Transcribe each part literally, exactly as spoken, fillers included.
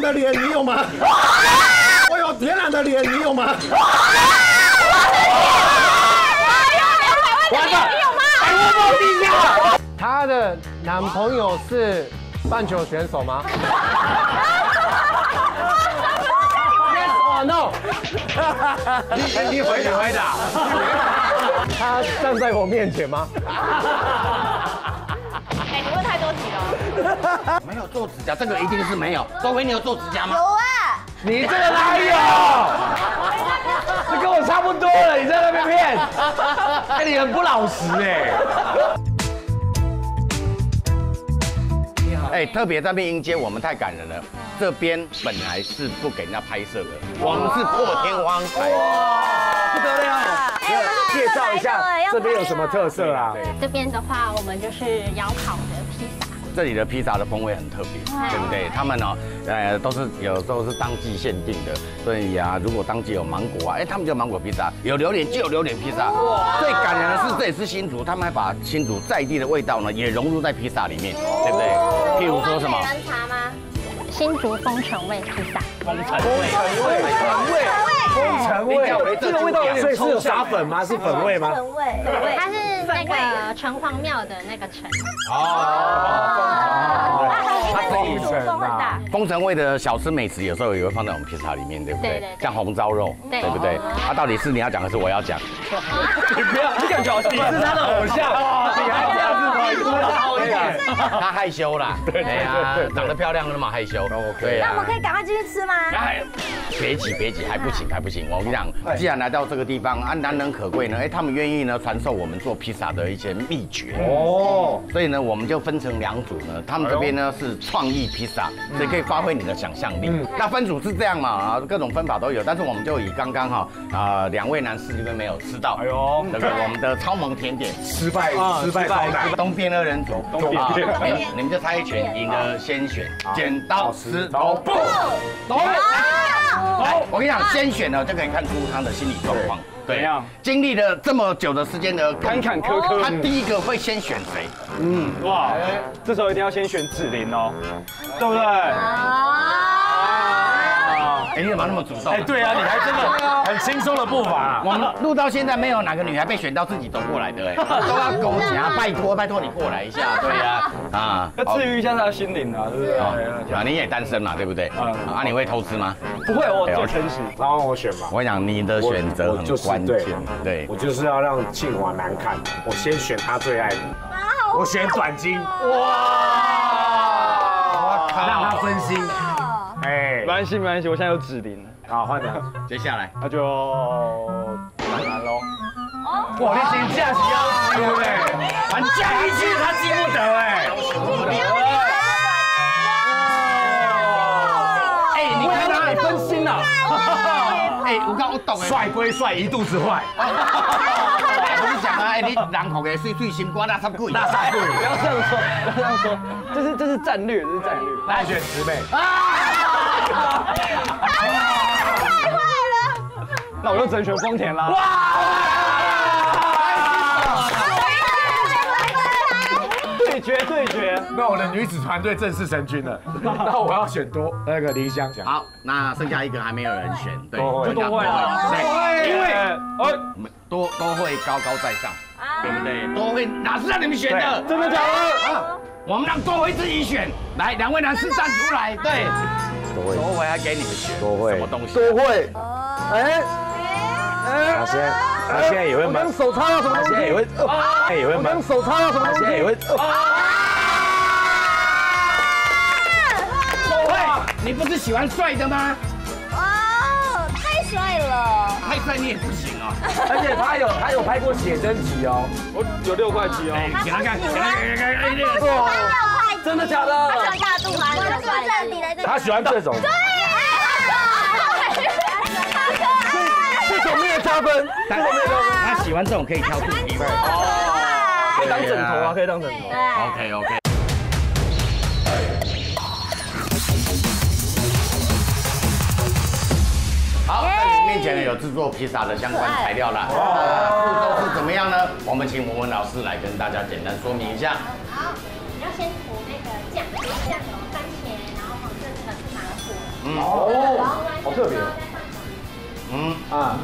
的脸，你有吗？我有天然的脸，你有吗？ 完了，你有吗？百万暴地下。 她的男朋友是棒球选手吗 ？Yes or no？ 你你回你回答。 他站在我面前吗？ 哎，你问太多题了。 没有做指甲，这个一定是没有。周辉，你有做指甲吗？ 有啊。 你这个哪有？这跟我差不多了，你在那边骗，哎，你很不老实哎。你好，哎，特别在那边迎接我们太感人了。这边本来是不给人家拍摄的，我们是破天荒拍。不得了！ 介绍一下这边有什么特色啊？ 这边的话，我们就是窑烤的披萨。 这里的披萨的风味很特别，对不对？他们呢，呃，都是有时候是当季限定的，所以啊，如果当季有芒果啊，哎，他们就有芒果披萨；有榴莲就有榴莲披萨。最感人的是，这也是新竹，他们还把新竹在地的味道呢，也融入在披萨里面，对不对？譬如说什么？ 茶吗？新竹风城味披萨。 风城味， 风城味，这个味道有点，所以是有撒粉吗？是粉味吗？ 粉味， 它是那个城隍庙的那个城。 哦， 它风城啊， 风城味的小吃美食有时候也会放在我们披萨里面，对不对？ 对对。 像红烧肉，对不对？它到底是你要讲还是我要讲？ 你不要，你感觉你是他的偶像，你还这样子吗？ 他害羞啦，对呀，长得漂亮那么害羞，对呀。 那我们可以赶快进去吃吗？ 哎，别急别急，还不行还不行。我跟你讲，既然来到这个地方，啊，难能可贵呢，哎，他们愿意呢传授我们做披萨的一些秘诀哦。所以呢，我们就分成两组呢，他们这边呢是创意披萨，所以可以发挥你的想象力。那分组是这样嘛，啊，各种分法都有，但是我们就以刚刚哈啊两位男士这边没有吃到，哎呦，这个我们的超萌甜点失败失败超难， 东边二人组，东边你们就猜一拳，赢的先选，剪刀石头布，来，我跟你讲，先选呢就可以看出他的心理状况。对呀，经历了这么久的时间的坎坎坷坷，他第一个会先选谁？ 嗯，哇，这时候一定要先选子琳哦，对不对？ 哎，你怎么那么主动？ 哎，对啊，你还真的很轻松的步伐。 我们录到现在没有哪个女孩被选到自己走过来的，哎，都要狗夹，拜托拜托你过来一下，对呀，啊， 要治愈一下她的心灵啊，对不对？ 啊，你也单身嘛，对不对？啊，你会偷吃吗？ 不会，我最诚实。 然后我选吧。 我跟你讲，你的选择很关键，对， 我就是要让庆华难看，我先选他最爱的，我选短巾，哇，让他分心。哎， 没关系没关系，我现在有指令了。 好，换你。 接下来那就蛮难喽。 哇，你先架起腰，对不对？ 还加一句他记不得哎。哎，你看他还分心了。哎，我刚我懂哎。 帅归帅，一肚子坏。 不是讲啊，哎，你人口的碎碎心瓜那啥贵， 那啥贵， 不要这样说，不要这样说，这是这是战略，这是战略。 来选十倍。 太坏了！ 那我就只能选丰田啦。哇！对决对决， 那我的女子团队正式成军了。那我要选多那个林香。 好，那剩下一个还没有人选，对， 就多会啊， 因为哎， 多都会高高在上，对不对？多会哪是让你们选的？ 真的假的？ 啊，我们让多会自己选。来，两位男士站出来，对，多会还给你们选， 多会什么东西？ 多会。哎哎，他现在他现在也会闷。手插到什么东西？现在也会，他也会闷。手插到什么东西？现在也会。 多会，你不是喜欢帅的吗？ 哦，太帅了！ 太帅你也不行哦。 而且他有他有拍过写真集哦， 我有六块肌哦。 给他看，给他看，给他看，哎， 他六块， 真的假的？ 他喜欢大肚吗？我就这里来这。 他喜欢这种。 对， 这种没有加分， 这种没有加分。他喜欢这种可以挑肚皮的。 哦，可以当枕头啊，可以当枕头。 OK OK。好，在你面前呢有制作披萨的相关材料啦。步骤是怎么样呢？我们请文文老师来跟大家简单说明一下。 好，你要先涂那个酱，酱油、番茄，然后黄色这个是麻薯， 嗯， 哦，好特别。 嗯啊。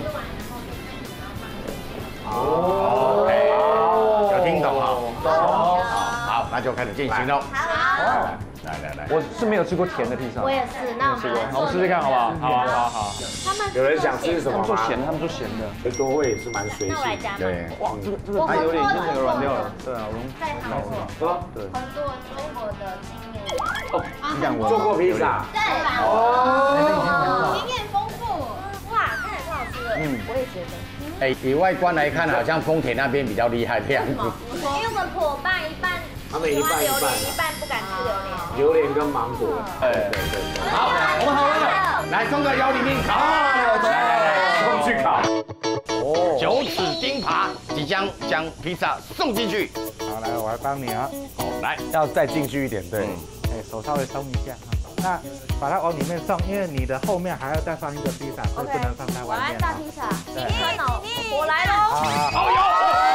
哦，有听懂啊？ 懂。 好，那就开始进行喽。 好， 来来来， 我是没有吃过甜的披萨。 我也是，那我们来我们试试看好不好？好好好。 他们有人想吃什么吗？ 做咸，他们做咸的。 所以多味也是蛮随性。 那我来加对， 哇，这个这个它有点像整个软掉了。对啊，我们在韩国对。 很多中国的经验。 哦，你讲我做过披萨。 对吧？ 哦。 经验丰富，哇，看起来超好吃的。嗯，我也觉得。 哎，以外观来看，好像丰田那边比较厉害的样子。 因为我们伙伴一半他们一半一半， 一半不敢吃榴莲。 榴莲跟芒果。 哎，对对对。好，我们好了，来送个幺零零烤，来来来，送去烤。哦，九齿钉耙即将将披萨送进去。 好，来，我来帮你啊。 好，来， 要再进去一点，对。 哎，手稍微松一下哈。那把它往里面送，因为你的后面还要再放一个披萨，所以不能放在外面。 大披萨， 对， 我来喽。 好好。 好哟。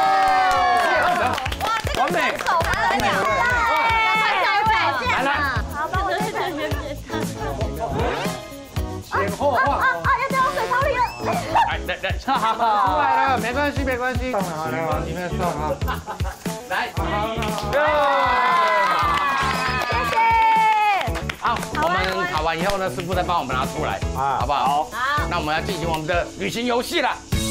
哇，这完美。 手很了， 来来。 好，帮我这个圆圆前后画。 啊啊！要掉到水槽里了。 来来来， 出来了，没关系没关系。放好，来往里面送啊。 来。好，我们烤完以后呢，师傅再帮我们拿出来，啊，好不好？好。那我们要进行我们的旅行游戏了。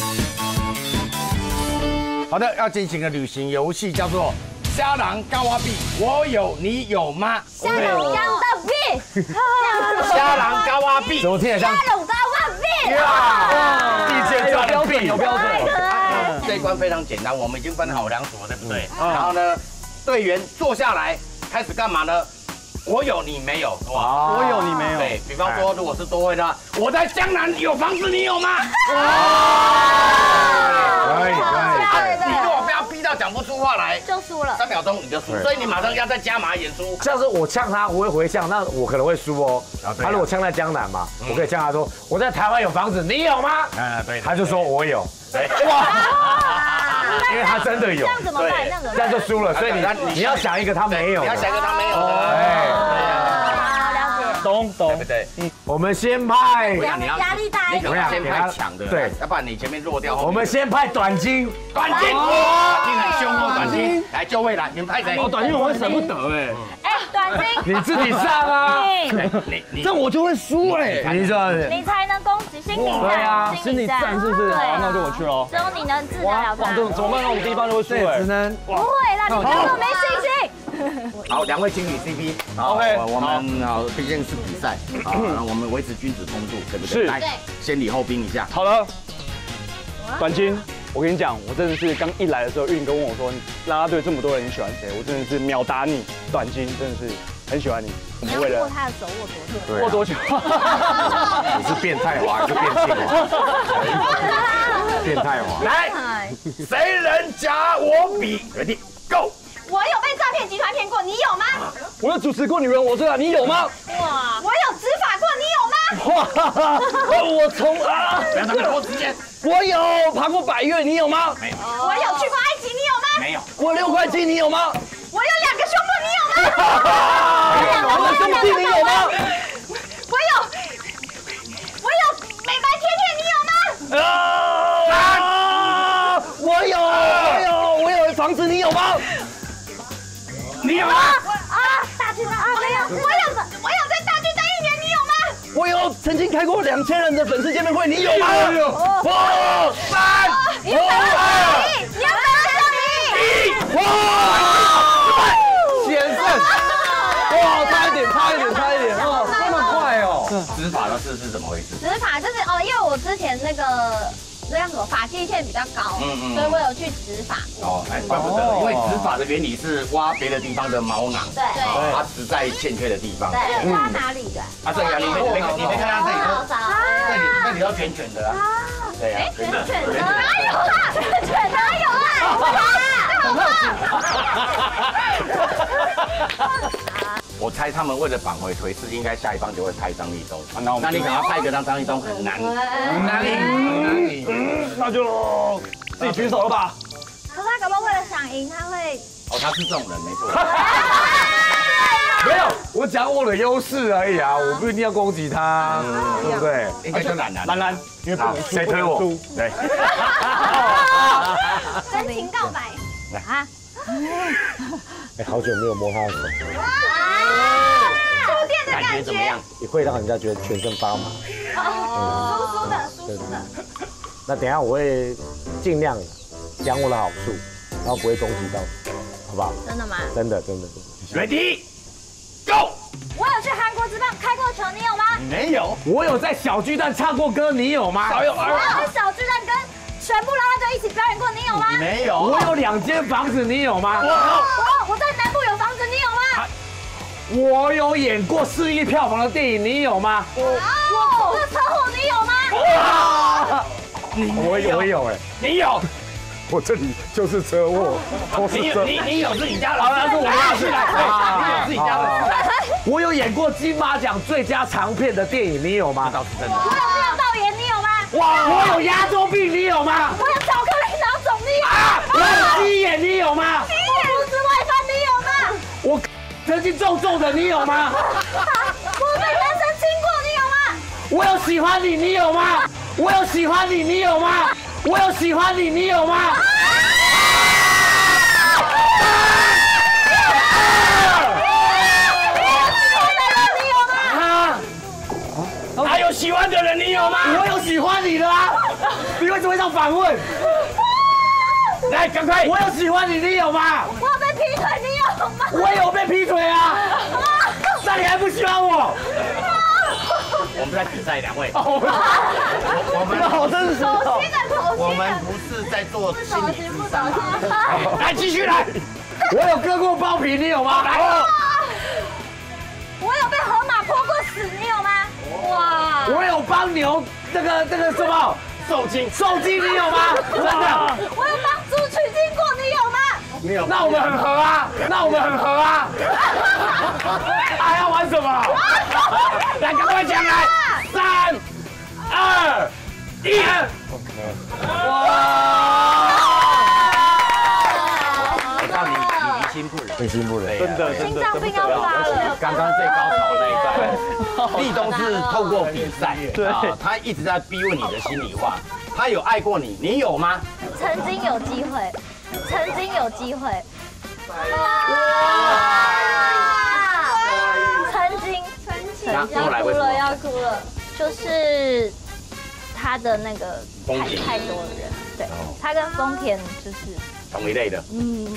好的，要进行的旅行游戏叫做虾郎高蛙币，我有你有吗？ 虾仁高蛙币， 虾郎高蛙币， 怎么听起来像？ 虾仁高蛙币。 哇，意见有标准，有标准。 这一关非常简单，我们已经分好两组了，对不对？然后呢，队员坐下来开始干嘛呢？我有你没有， 哇！我有你没有。 对，比方说，如果是多位的，我在江南有房子，你有吗？ 可以可以。 你如果不要逼到讲不出话来， 就输了。 三秒钟你就输，所以你马上要再加码演出。 像是我呛他，我会回呛，那我可能会输哦。他如果呛在江南嘛，我可以呛他说我在台湾有房子，你有吗？ 啊，对。 他就说我有。 对。 哇！因为他真的有。 这样怎么办？这样怎么办？ 这样就输了，所以你你要想一个他没有， 你要想一个他没有的。 哎， 好，了解。 懂懂， 对不对？ 嗯，我们先派， 压力大一点。 你可能先派强的， 对， 要不然你前面弱掉。 我们先派短金， 短金，哇，你很凶哦，短金，来就位来，你们派谁？ 哦，短金我会舍不得哎。 哎，短金， 你自己上啊， 你你这样我就会输哎。 你说你才能攻击心理战， 对啊， 心理战是不是？好，那就我去喽。 只有你能治得了他。 这怎么办？那我们第一棒就会输哎。 只能不会啦，你根本没信心。 好，两位情侣 C P， OK， 我们好，毕竟是比赛，好，我们维持君子风度，对不对？ 是， 来，先礼后兵一下。 好了，短金，我跟你讲，我真的是刚一来的时候，运跟问我说，啦啦队这么多人，你喜欢谁？我真的是秒答你，短金真的是很喜欢你。我们为了握他的手握多久？ 握多久？ 你是变态王还是变性王？变态王。 来，谁人夹我笔 ？Ready Go！ 我有被诈骗集团骗过，你有吗？ 我有主持过女人我最爱，你有吗？ 哇！我有执法过，你有吗？ 哇！我从啊， 不要浪费多时间。 我有爬过百岳，你有吗？ 没有。 我有去过埃及，你有吗？ 没有。 我六块肌，你有吗？ 我有两个胸部，你有吗？ 我的胸肌，你有吗？ 我有，我有美白贴片，你有吗？ 啊！我有，我有，我有房子，你有吗？你有吗？ 啊，大巨蛋啊，没有。我有，我有在大巨蛋一年，你有吗？ 我有曾经开过两千人的粉丝见面会，你有吗？有。五、三、 你有二、一，你要等到你。 哇！险胜！哇，差一点，差一点，差一点！哦，这么快哦！ 执法的事是怎么回事？ 执法就是哦，因为我之前那个。那叫什么发际线比较高，嗯嗯，所以我有去执法。 哦，哎，怪不得，因为执法的原理是挖别的地方的毛囊， 对， 它实在欠缺的地方。 对，挖哪里的？ 啊，这里你没没你没看到这里吗？这里这里都卷卷的啊。对呀， 卷卷的哪有啊？卷哪有啊？ 我猜他们为了返回颓势，应该下一棒就会派张立东。 那我们那你可能要派一个让张立东很难， 很难赢，很难赢。那就自己举手了吧。 可他搞不好为了想赢，他会。 哦，他是这种人，没错。 没有，我讲我的优势而已啊，我不一定要攻击他，对不对？ 应该就懒懒兰兰，因为不能输， 谁推我？对。 真情告白啊！ 哎，好久没有摸他的手， 触电的感感觉觉怎么样？ 也会让人家觉得全身发麻。 哦，酥酥的，酥酥的。 那等一下我会尽量讲我的好处，然后不会攻击到你，好不好？ 真的吗？ 真的，真的，真的。 Ready Go！ 我有去韩国职棒开过球，你有吗？ 没有， 我有在小巨蛋唱过歌，你有吗？ 少有我有在小巨蛋跟全部啦啦队一起表演过，你有吗？ 没有。 我有两间房子，你有吗？ 我我我在南部有房子，你有吗？ 我有演过四亿票房的电影，你有吗？ 我我出了车祸，你有吗？ 我有，我有哎， 你有， 我这里就是车祸，都你有是车。 你你有是你家的事， 那是我家的事对，你有是你家的事。 我有演过金马奖最佳长片的电影，你有吗？ 倒是真的。 我有尿道炎，你有吗？ 哇，我有牙周病，你有吗？ 我有巧克力囊肿，你有吗？ 我有鸡眼，你有吗？ 我胡子外翻，你有吗？ 我曾经重重的，你有吗？ 我被男生亲过，你有吗？ 我有喜欢你，你有吗？我有喜欢你，你有吗？我有喜欢你，你有吗？ 还有喜欢的人，你有吗？ 我有喜欢你的啊！你为什么会这样反问？ 来，赶快！ 我有喜欢你，你有吗？ 我有被劈腿，你有吗？ 我有被劈腿啊！那你还不喜欢我？ 我们在比赛，两位。 我们好真实手哦！ 心的手我心们不是在做心手心理智商不手心啊！来，继续来。 我有割过包皮，你有吗？来， 我有被河马泼过屎，你有吗？哇！ 我有帮牛这个这个什么受精， 受精，你有吗？真的？ 我有帮猪取经过，你有吗？ 没有。 那我们很合啊！那我们很合啊！还要玩什么？来，赶快讲来！三、二、一！哇！ 到你你离心不忍， 内心不忍， 真的真的心脏病要发了。 刚刚最高潮那一段，立冬是透过比赛， 对啊，他一直在逼问你的心里话。他有爱过你，你有吗？ 曾经有机会，曾经有机会。曾经，曾经要哭了，要哭了，就是他的那个太太多的人，对，他跟丰田就是同一类的。 嗯，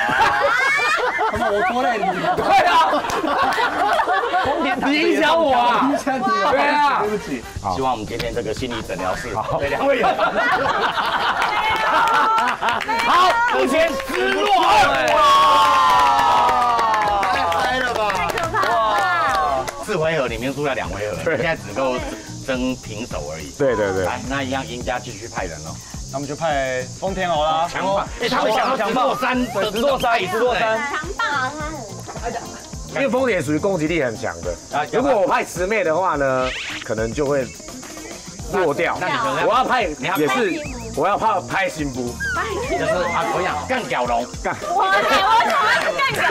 我拖累你， 对啊，你影响我啊！ 影响你啊！ 对啊， 对不起。 希望我们今天这个心理诊疗室对两位有帮助。 好，目前失落二。 太嗨了吧！ 太可怕了。 四回合里面输了两回合，现在只够争平手而已。 对对对， 来，那一样赢家继续派人喽。 那我们就派丰田好啦， 强棒，哎，他们想要直落三， 对，直落三，直落三。 强棒啊，他很。 因为丰田属于攻击力很强的，如果我派慈妹的话呢，可能就会弱掉。 那你可能我要派你要也是，我要怕拍新夫， 就是啊，我想干屌龙， 干。 我我想要是干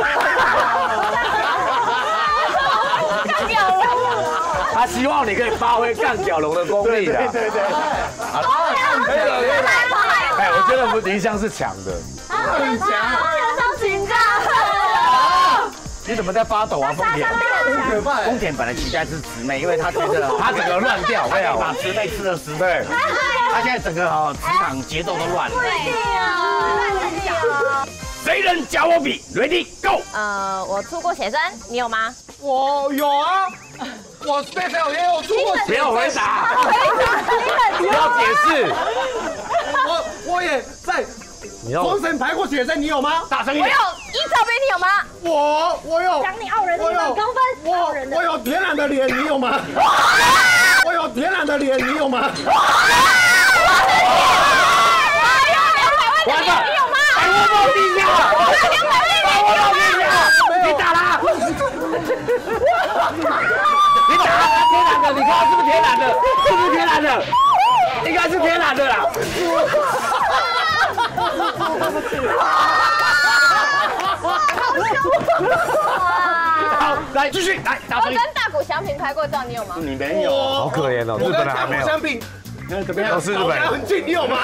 屌，干屌了。 他希望你可以发挥干屌龙的功力的。 对对对。 好，可以了，可以了。哎，我觉得我们林香是强的。 很强，有上紧张。 你怎么在发抖啊，丰田？ 很可怕。 丰田本来期待是慈妹，因为他觉得他整个乱掉，没有把慈妹吃了十对。 他现在整个哦职场节奏都乱了。 不一定啊， 谁人教我比 ？Ready Go！ 呃，我出过写真，你有吗？ 我有啊，我对对，我也有出过。 不要回答， 你不要解释。 我我也在你要封神排过写真，你有吗？ 大声一点！ 我有一照片，你有吗？ 我我有。 讲你傲人的一百公分，傲人的。 我有天然的脸，你有吗？我有天然的脸，你有吗？ 完了， 你有吗？ 百万报地下，百万报地下，你打啦！你打啦！天然的，你看是不是天然的？是不是天然的？应该是天然的啦。好， 来继续来，大声。 我跟大谷翔平拍过照，你有吗？ 你没有， 好可怜哦，日本人还没有。 相比，那怎么样？ 都是日本人。 很近，你有吗？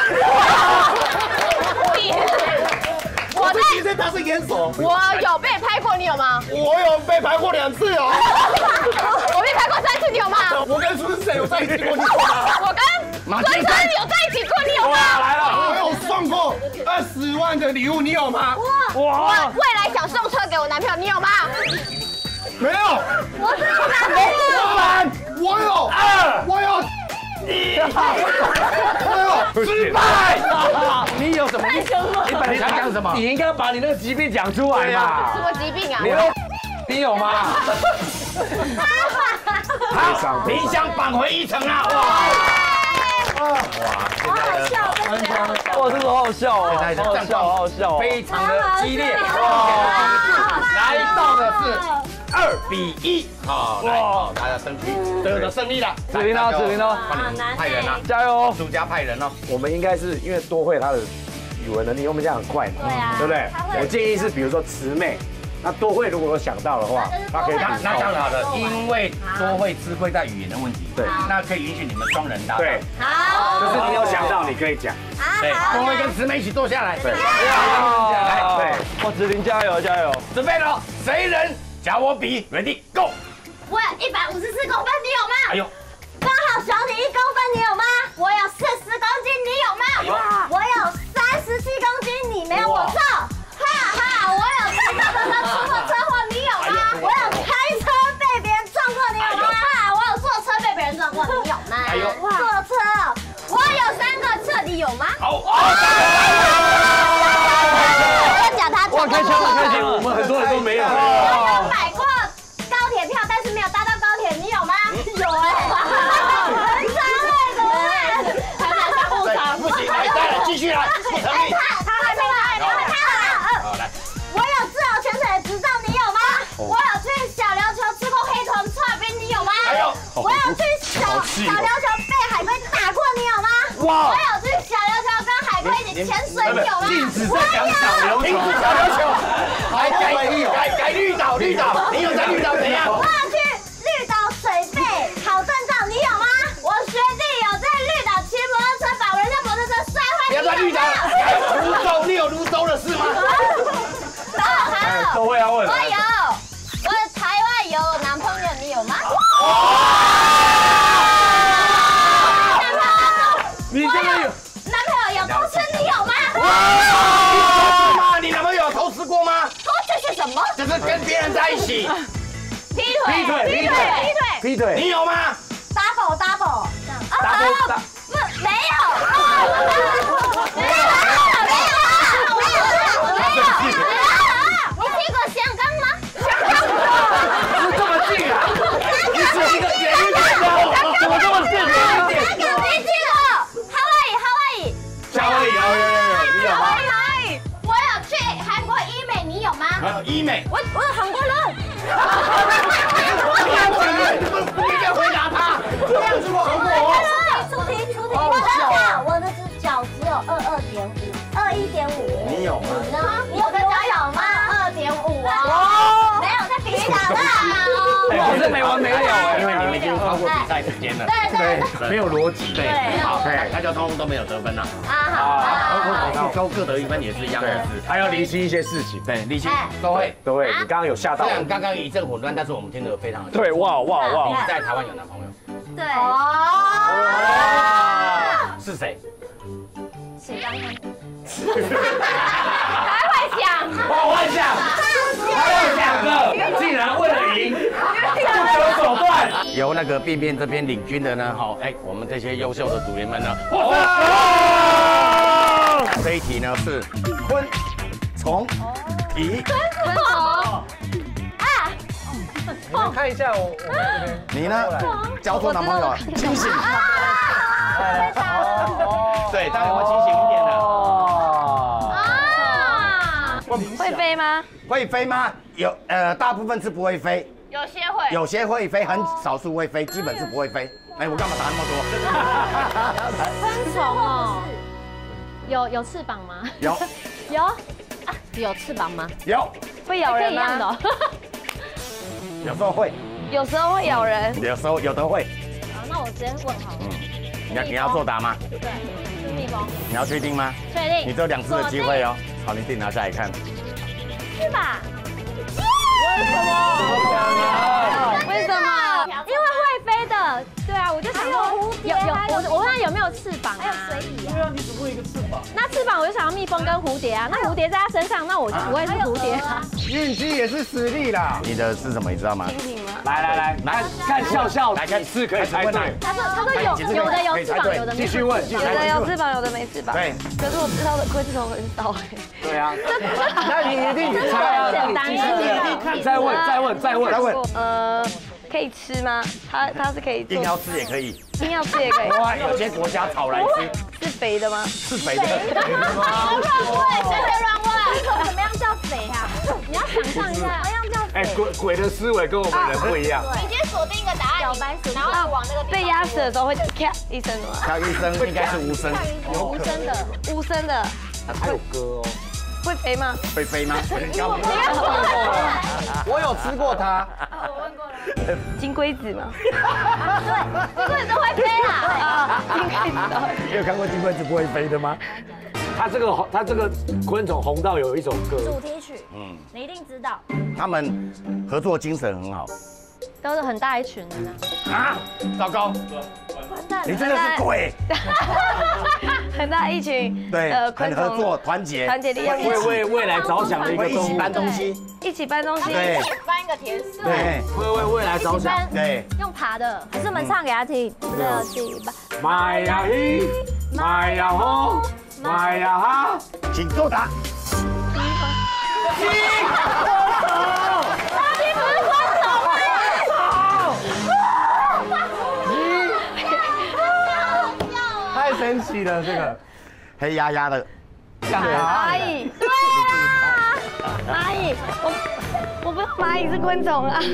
我在， 其实他是严守。 我有被拍过，你有吗？ 我有被拍过两次哦。 我被拍过三次，你有吗？ 我跟孙谁有在一起过？你有吗？ 我跟孙生有在一起过，你有吗？ 来了，我有送过二十万的礼物，你有吗？ 哇！我未来想送车给我男朋友，你有吗？ 没有。 我是你男朋友。 三，我有二，我有一，我有失败。你有什么？你本来想讲什么？ 你应该把你那个疾病讲出来嘛。 什么疾病啊？ 你你有吗？ 好，冰箱返回一层啊！哇！哇， 好好笑，真的好笑。 哇，这个好好笑哦， 现在好好笑，好好笑哦， 非常的激烈。来到的是二比一，好，来，哦，大家争取得的胜利了。 子琳哦，子琳哦， 帮你们派人啊， 加油！ 主家派人哦。 我们应该是因为多会他的语文能力，因为我们这样很快嘛， 对啊， 对不对？我建议是，比如说慈妹，那多会如果有想到的话，他可以那那当然好了，因为多会吃亏在语言的问题， 对， 那可以允许你们双人搭档。 对， 好， 就是你有想到，你可以讲。 对，多会跟慈妹一起坐下来。对， 来， 对， 哇，子琳加油加油！ 准备了，谁人加我比 ，ready go。 我有一百五十四公分，你有吗？ 哎呦， 刚好小你一公分，你有吗？我有四十公斤，你有吗？哇，我有三十七公斤，你没有我瘦。哈哈，我有在大车上出过车祸，你有吗？我有开车被别人撞过，你有吗？哈，我有坐车被别人撞过，你有吗？ 哎呦， 坐车，我有三个车，你有吗？ 好， 要讲他哇，开枪了，开枪了！ 我们很多人都没有。 我有买过高铁票，但是没有搭到高铁，你有吗？有哎，很惨哎，怎么办？还买商务舱， 不行，来，再来，继续来，不成立。 他还没来，他还没来。 好，来， 我有自由潜水的执照，你有吗？我有去小琉球吃过黑豚串冰，你有吗？ 还有， 我有去小小琉球被海龟打过，你有吗？ 哇我有去小琉球跟海龟一起潜水，你有吗？ 禁止再讲小琉停止球。 小琉球，来改改改绿岛，绿岛，你有在绿岛怎样？ 我有去绿岛水费考证照，你有吗？我学弟有在绿岛骑摩托车，把人家摩托车摔坏， 不要在绿岛，泸州，你有泸州的事吗？ 还有， 都会要问。 我有，我台湾有男朋友，你有吗？ 你真的有？ 男朋友有偷吃，你有吗？ 哇！你男朋友有偷吃过吗？ 偷吃是什么？ 就是跟别人在一起， 劈腿， 劈腿劈腿，劈腿。 劈腿。 你有吗？ double double 这样。 打不打？ 不，没有。没有，没有，没有，没有。你听过香港吗？ 是这么近啊？你是一个远一点的，怎么这么近？远一点。 香港没听过。哈瓦伊，哈瓦伊。 夏威夷有有有有，你有吗？ 哈瓦伊，我有去韩国医美，你有吗？ 还有医美。 我我有韩国人。 你不应该回答他，这样子我韩国。 出题出题，我的我的只脚只有二二点五，二一点五。 你有吗？ 你有跟脚有吗？二点五哦。没有在比较的。 我是没完没了哎， 因为你们已经超过比赛时间了， 对对对。 没有逻辑。 对，好，大家通通都没有得分了， 啊好。 都各得一分也是一样的事。 还要厘清一些事情。 对，理清都会。 各位，你刚刚有吓到虽然刚刚一阵混乱，但是我们听得非常的清楚。 对，哇哇哇！ 你在台湾有男朋友？ 对。哦。 是谁？ 谁刚刚？还会想？ 我幻想，还有两个，竟然为了赢，不择手段。 由那个便便这边领军的呢，好，哎，我们这些优秀的组员们呢，这一题呢是昆虫题。 昆虫。啊。 你们看一下我我们这边。 你呢？交错男朋友，清醒。对，当然会清醒一点的。 啊。 会飞吗？ 会飞吗？有，呃，大部分是不会飞， 有些会， 有些会飞，很少数会飞，基本是不会飞。哎，我干嘛答那么多？ 昆虫哦，有有翅膀吗？ 有有啊，有翅膀吗？ 有， 会咬人吗？ 有时候会， 有时候会咬人。 有时候有的会。 好，那我直接问好了。 嗯，你要你要作答吗？ 对，是蜜蜂。 你要确定吗？ 确定。 你只有两次的机会哦。好，你自己拿下来看。 是吧？ 为什么？为什么？ 因为会飞的。对啊，我就想说有有我我问他有没有翅膀，还有水蚁啊。 对啊，你只会一个翅膀。 那翅膀我就想要蜜蜂跟蝴蝶啊，那蝴蝶在他身上，那我就不会是蝴蝶啊。 运气也是实力啦。 你的是什么？你知道吗？ 蜻蜓吗？ 来来来， 来看笑笑， 来看是可以猜对。 他说他说有有的有翅膀，有的没继续问，继续有问。 的有翅膀，有的没翅膀。 对。 可是我知道的昆虫很少哎。 对啊。 那你一定猜啊， 简单一点。 再问，再问，再问， 再问。 呃，可以吃吗？它它是可以做硬要吃也可以。 硬要吃也可以。 哇，有些国家炒来吃。 是肥的吗？ 是肥的。 乱问，谁谁乱问？怎么样叫肥啊？你要想象一下，怎么样叫肥？ 哎，鬼鬼的思维跟我们人不一样。 你先锁定一个答案，然后往那个被压死的时候会咔一声的吗？ 它一声应该是无声。 无声的， 无声的。 还有歌哦。 会肥吗？ 会飞吗？ 我有吃过它。 我问过了。 金龟子吗？ 对，金龟子都会飞啊。 金龟子都会。 你有看过金龟子不会飞的吗？ 它这个它这个昆虫红到有一首歌。 主题曲，嗯，你一定知道。 他们合作精神很好。 都是很大一群的呢。 啊！糟糕！ 完蛋了。 你真的是鬼。 很大一群。 对，很合作，团结， 团结力量。 为为未来着想的一个一起搬东西。 一起搬东西。 对。 搬一个甜食。 对。 会为未来着想。 对。 用爬的，还是我们唱给他听？六七八。 买呀嘿，买呀吼，买呀哈。 请作答。 鸡。垃圾不是昆虫吗？ 太神奇了，这个黑压压的， 像蚂蚁，对啊，蚂蚁，我我不知道蚂蚁是昆虫啊，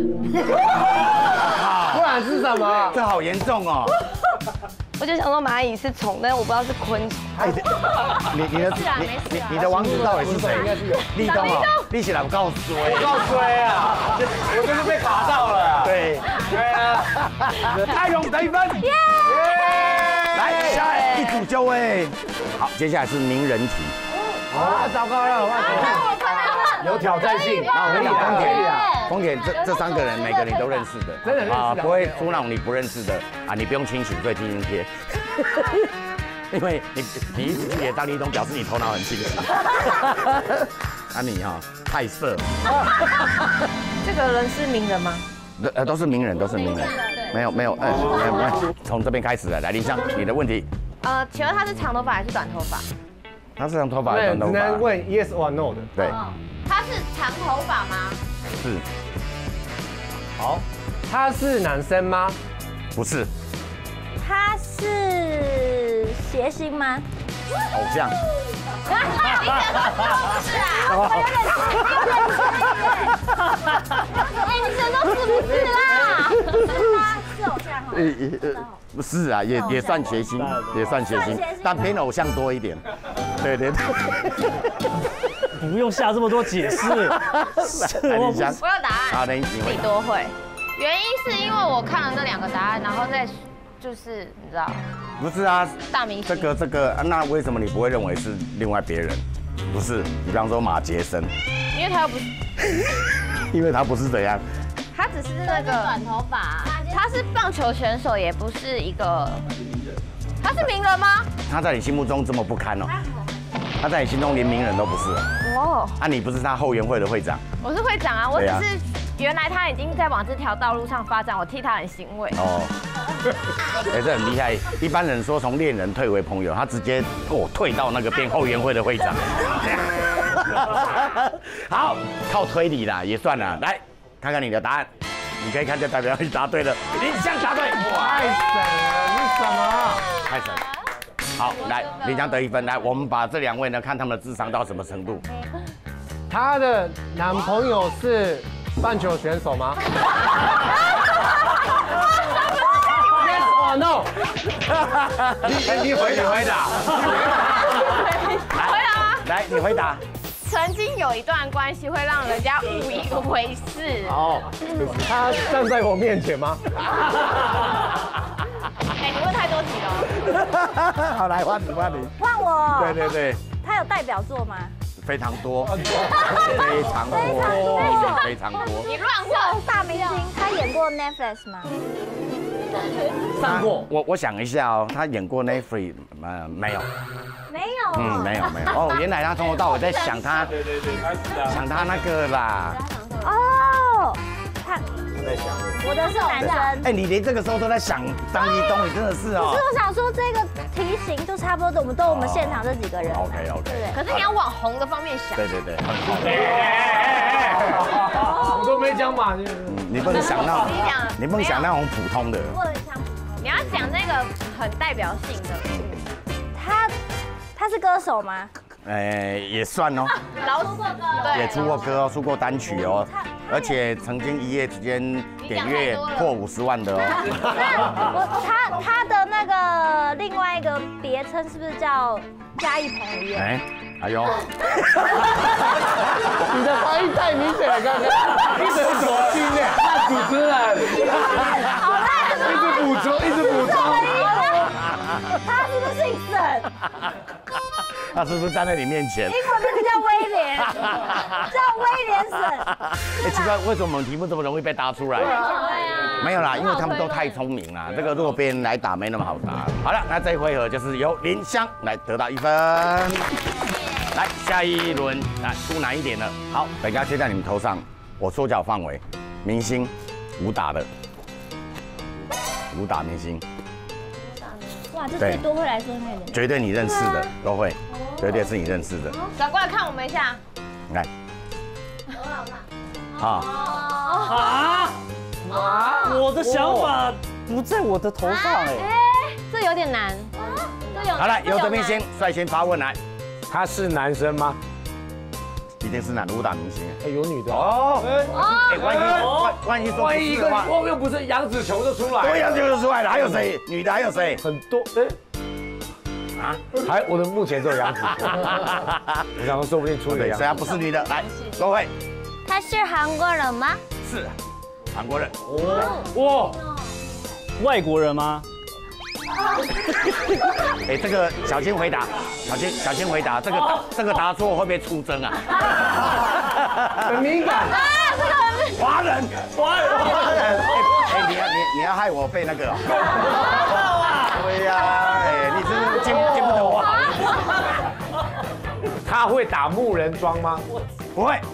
不然是什么？ 这好严重哦。 我就想说蚂蚁是虫，但是我不知道是昆虫。 你你的你你你的王子到底是谁？应该是有立冬啊，立起来我告诉我， 告衰啊！我就是被卡到了。 对对啊， 泰勇得一分。来，下来一组就位。好，接下来是名人题。 啊，糟糕了， 有挑战性。 那我跟你讲，丰田，丰田这这三个人，每个你都认识的， 真的认识啊，不会出那种你不认识的啊，你不用清醒，所以今天贴。因为你你一直去野张立东，表示你头脑很清醒。啊你哈太色。 这个人是名人吗？ 呃，都是名人，都是名人。没有没有，哎，没有没有，从这边开始的。来，林香，你的问题。 呃，请问他是长头发还是短头发？ 他是长头发， 对， 短头发。 只能问 yes or no 的。 对， 他是长头发吗？ 是， 好，他是男生吗？ 不是？ 他是谐星吗？ 偶像。 你讲的是不是啊？ 我有点，哎，你什么都是不是啦？是吗？是偶像哈。 呃呃，不是啊，也也算谐星，也算谐星，但偏偶像多一点。对对对。 不用下这么多解释。 来，林香。 我有答案。 好，那你你李多惠。原因是因为我看了这两个答案，然后再就是你知道。 不是啊， 大明星这个这个，那为什么你不会认为是另外别人？不是，你比方说马杰森， 因为他又不是， 因为他不是怎样， 他只是那个短头发， 他是棒球选手，也不是一个，他是名人吗？ 他在你心目中这么不堪哦，他在你心中连名人都不是了。 哦， 啊，你不是他后援会的会长？ 我是会长啊，我只是原来他已经在往这条道路上发展，我替他很欣慰。 哦，哎，这很厉害。一般人说从恋人退为朋友，他直接哦退到那个变后援会的会长。好，靠推理啦，也算了。来看看你的答案，你可以看就代表你答对了。林香答对，哇， 太神了，你什么？ 太神。好，来，林香得一分。来，我们把这两位呢，看他们的智商到什么程度。 她的男朋友是棒球选手吗 ？Yes or no？ 你你回答回答。 回答啊！ 来，你回答。 曾经有一段关系会让人家误以为是。 哦，他站在我面前吗？ 哎，你问太多题了。 好，来换你，换你。 换我。 对对对， 他有代表作吗？ 非常多，非常多，非常多。 你乱问。 大明星，他演过 Netflix 吗？ 上过。 我我想一下哦，他演过 Netflix 呃没有？ 没有。 嗯，没有没有。哦，原来他从头到尾在想他， 对对对，他是啊。 想他那个啦。 哦，他在想。 我的是男生。 哎，你连这个时候都在想张一东，你真的是哦。 可是我想说，这个题型就差不多，我们都我们现场这几个人。 OK OK。 可是你要往红的方面想。 对对对，很好。 我都没讲嘛，你你不能想那种， 你讲， 你不能想那种普通的。 我很想。 你要讲那个很代表性的。 他他是歌手吗？ 呃，也算哦。 老出过歌。 也出过歌哦，出过单曲哦，而且曾经一夜之间点阅破五十万的哦。 那我他他的那个另外一个别称是不是叫嘉义彭于晏？ 哎，哎呦， 你的发音太明显了，刚刚一直左听呢，那主持人， 好烂， 一直补充，一直补充。 他是不是姓沈？ 他是不是站在你面前？ 英文那个叫威廉，叫威廉沈。 哎，奇怪，为什么我们题目这么容易被答出来？ 对啊。 没有啦，因为他们都太聪明啦。这个如果别人来打，没那么好答。好了，那这一回合就是由林香来得到一分。来，下一轮来出难一点了。好，等一下接在你们头上，我缩小范围，明星，武打的，武打明星。 哇，这最多会来说那个。 绝对你认识的都会，绝对是你认识的。 转过来看我们一下。 来，好， 啊啊！我的想法不在我的头上哎。 哎，这有点难。这有。 好了，由这边先率先发问来， 他是男生吗？ 一定是男的武打明星。 哎，有女的哦。 哎，万一万万一说万一一个不是的话， 后面不是杨紫琼就出来， 对呀，就是出来了。还有谁？女的还有谁？ 很多哎。啊，还我的目前只有杨紫琼，我想说说不定出一个杨。 谁啊？不是女的，来，各位， 他是韩国人吗？ 是韩国人。 哇， 外国人吗？ 哎，这个小心回答，小心小心回答，这个这个答错会不会出征啊？ 很敏感。 华人，华人，华人。哎，你要你你要害我被那个。对呀，哎，你是不是见见不得我好？ 他会打木人桩吗？ 不会。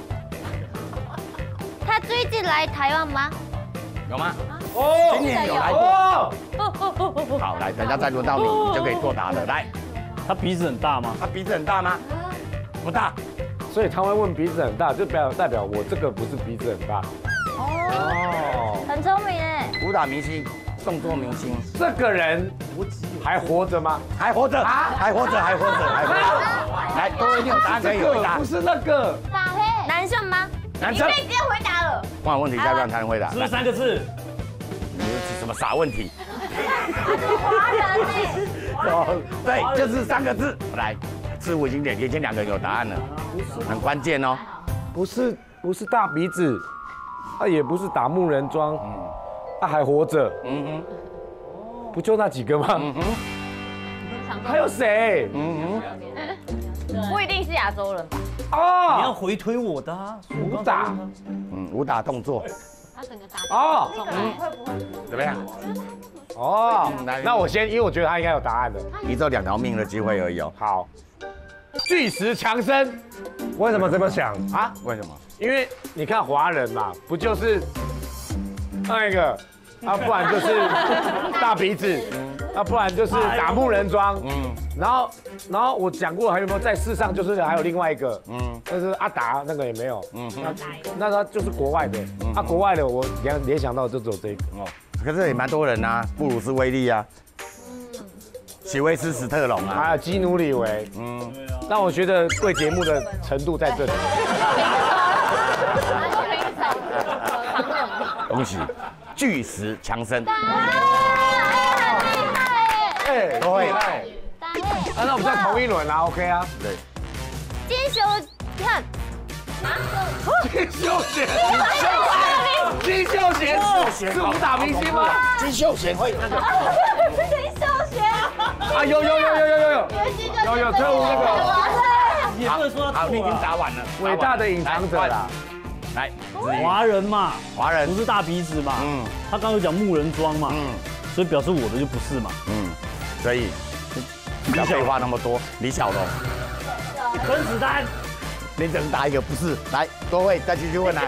他最近来台湾吗？ 有吗？ 哦， 今年有来过。 哦， 好，来，等一下再轮到你，你就可以作答了。来， 他鼻子很大吗？ 他鼻子很大吗？不大。 所以他会问鼻子很大，就表代表我这个不是鼻子很大。哦， 很聪明哎。 武打明星，动作明星， 这个人还活着吗？ 还活着，还活着，还活着，还活着。来，各位，你有答案可以回答不。是那个。 男生吗？ 男生。 你可以直接回答了。 换问题再让他人回答。 是不是三个字？ 你是什么傻问题？ 华人哎。 哦，对，就是三个字。来，字我已经点，眼前两个人有答案了，很关键哦。 不是不是大鼻子，啊也不是打木人桩，他还活着， 嗯哼， 不就那几个吗？ 嗯哼， 还有谁？ 嗯不一定是亚洲人吧？ 你要哦， 回推我的啊！ 武打， 哼，嗯，武打动作他整个打哦怎么样？ 哦嗯来， 那我先，因为我觉得他应该有答案的。 你只有两条命的机会而已哦。 好，巨石强森，为什么这么想啊？ 为什么？ 因为你看华人嘛，不就是那个啊，不然就是大鼻子，啊，不然就是打木人桩， 嗯然后然后我讲过还有没有在世上就是还有另外一个， 嗯就是阿达那个也没有， 嗯哼， 那他就是国外的，啊，国外的我联联想到就只有这个， 哦，可是也蛮多人啊，布鲁斯威利啊，许威斯史特龙啊， 还有基努里维， 嗯， 那我觉得对节目的程度在这里， 恭喜巨石强森。 哎， 都会啊，那我们在同一轮啊 ，OK 啊， 对， 金球你看， 金秀贤，金秀贤是武打明星吗？ 金秀贤会那个。 金秀贤。 啊，有有有有有有有，有有特务那个。 也不能说他好，你已经答完了。 伟大的隐藏者啦。 来， 华人嘛， 华人不是大鼻子嘛， 嗯他刚刚有讲木人桩嘛， 嗯所以表示我的就不是嘛。 嗯，所以不要废话那么多。李小龙， 甄子丹， 你只能答一个不是。来，各位再继续问来，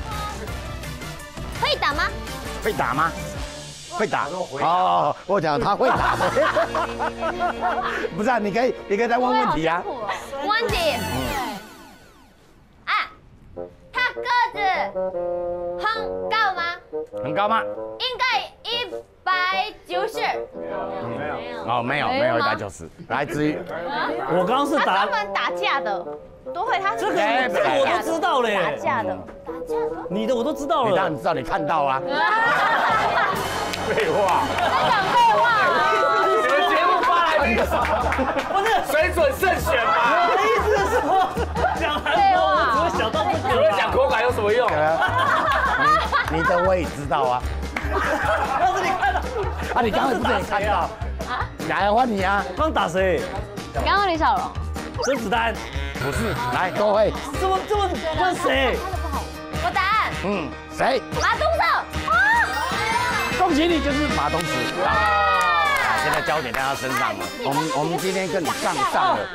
可以打吗？ 会打吗？会打哦，我讲他会打的，不是啊？你可以，你可以再问问题啊。 问题。啊，他个子很高吗？ 很高吗？ 应该一百九十。 没有。哦，没有，没有一百九十。来，至于我刚刚是他答专门打架的，都会他这个，这个我都知道嘞。 打架的， 你的我都知道了。 你当然知道，你看到啊。 废话， 在讲废话啊！ 你们节目发来比什不是水准胜选吧？ 我的意思是说，讲韩国我只会想到这个。 有人讲口感有什么用？ 你的我也知道啊。 要是你看到， 啊，你刚刚不是也看到？来换你啊。 刚打谁？ 刚刚李小龙， 甄子丹。 不是，来各位， 这么这么问谁？ 我答案嗯，谁？ 马东石。 恭喜你，就是马东石。啊，现在焦点在他身上了。我们我们今天跟你上上了。